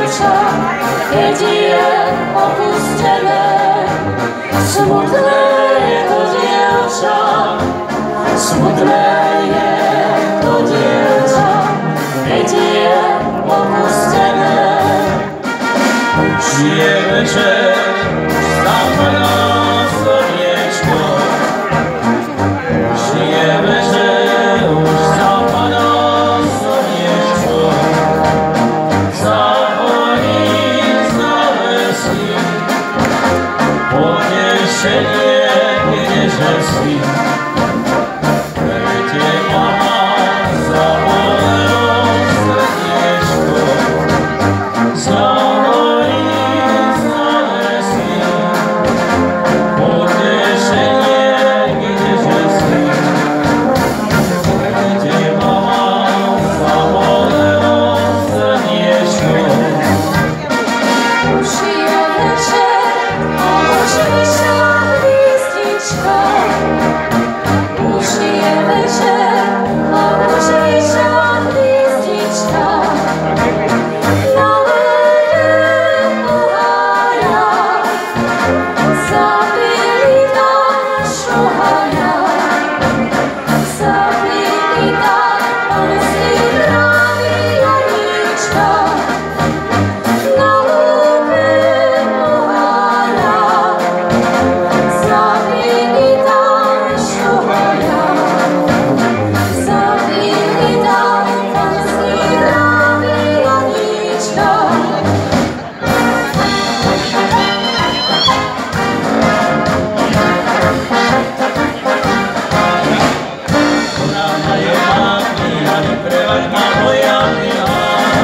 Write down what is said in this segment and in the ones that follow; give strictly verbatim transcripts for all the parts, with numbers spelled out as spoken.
dievča, keď je opustené. Smutné je to dievča, smutné je to dievča, keď je opustené. Žije večer, zapadá slniečko. Žije večer, už zapadá slniečko. Zahorí, zavesí, potešenie, kdeže si. Veďte mama, zabolelo srdiečko. Zahorí, zavesí, potešenie, kdeže si. Veďte mama, zabolelo srdiečko. Už je večer, a už vyšla hviezdička. Už je večer, a už vyšla hviezdička. Na levém pohára zapili tam šohára. Zapili tam panský právý Janíčka. Na levém pohára zapili tam šohára. Zapili tam panský právý Janíčka. Rána je mátný, ani prevaď ma moja milá.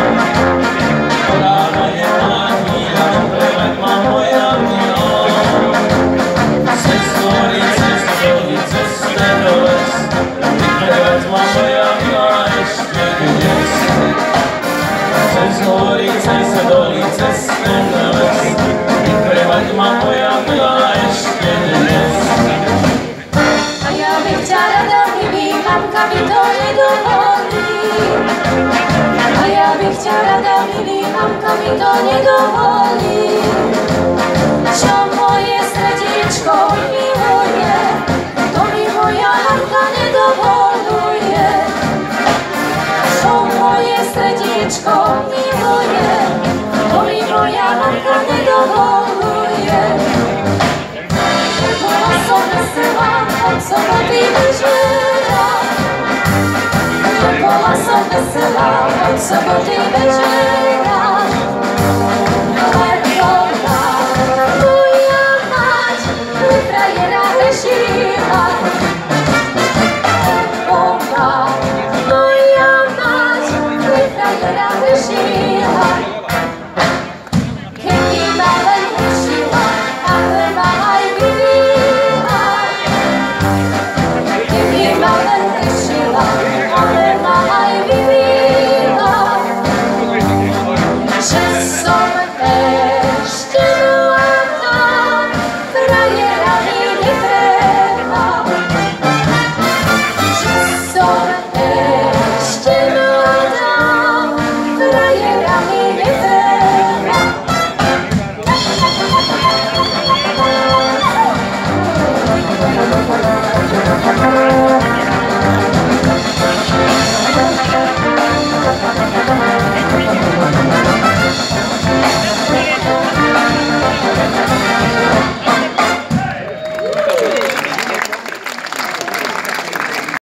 Rána je mátný, ani prevaď ma moja milá. Cez hory, cez doly, cez stredolec, ty prevaď ma moja milá ešte dnes. Cez hory, cez doly, cez stredolec, ty prevaď ma moja milá ešte dnes. A ja bych ťa rada, milý, mamka mi to nedovolí. A ja bych ťa rada, milý, mamka mi to nedovolí. Čo moje srdiečko miluje, to mi moja mamka nedovoluje. Čo moje srdiečko miluje, to mi moja mamka nedovoluje. Bola som veselá, od soboty večera. Bola som veselá, od soboty večera.